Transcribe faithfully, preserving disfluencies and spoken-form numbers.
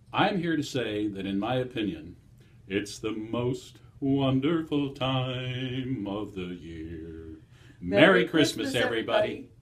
I'm here to say that, in my opinion, it's the most wonderful time of the year. Merry, Merry Christmas, Christmas, everybody. everybody.